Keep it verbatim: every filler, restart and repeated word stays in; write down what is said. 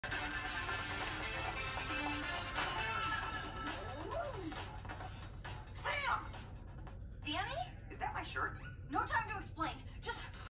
Sam! Danny? Is that my shirt? No time to explain. Just